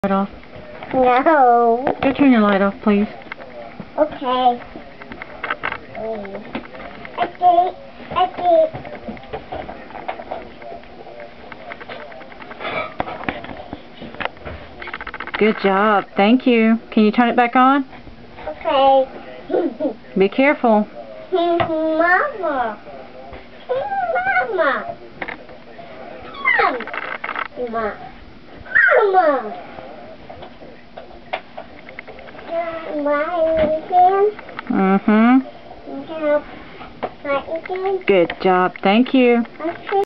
Light off. No. Go turn your light off, please. Okay. Okay. Good job. Thank you. Can you turn it back on? Okay. Be careful. Mama. Mama. Mama. Mama. Mm-hmm. Good job. Thank you.